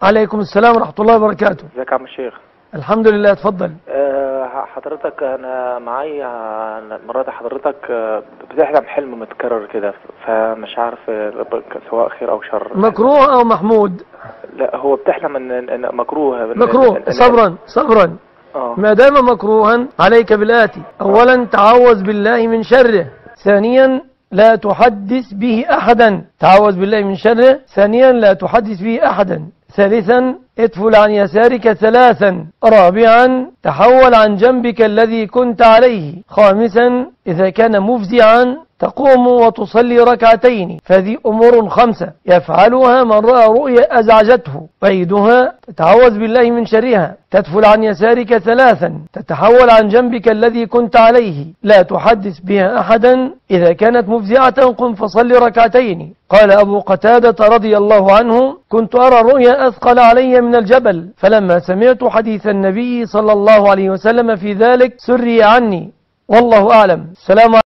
عليكم السلام ورحمة الله وبركاته. ازيك يا عم الشيخ؟ الحمد لله، اتفضل. حضرتك انا معايا مرات حضرتك بتحلم حلم متكرر كده، فمش عارف سواء خير او شر. مكروه او محمود؟ لا، هو بتحلم ان مكروه. مكروه. صبرا. ما دام مكروها عليك بالآتي: اولا تعوذ بالله من شره، ثانيا لا تحدث به احدا. تعوذ بالله من شره، ثانيا لا تحدث به احدا، ثالثا ادفل عن يسارك ثلاثا، رابعا تحول عن جنبك الذي كنت عليه، خامسا إذا كان مفزعا تقوم وتصلي ركعتين. فهذه أمور 5 يفعلها من رأى رؤيا أزعجته. عيدها: تتعوذ بالله من شرها، تدفل عن يسارك ثلاثا، تتحول عن جنبك الذي كنت عليه، لا تحدث بها أحدا، إذا كانت مفزعة قم فصل ركعتين. قال أبو قتادة رضي الله عنه: كنت أرى رؤيا أثقل علي من الجبل، فلما سمعت حديث النبي صلى الله عليه وسلم في ذلك سري عني، والله أعلم. السلام عليكم.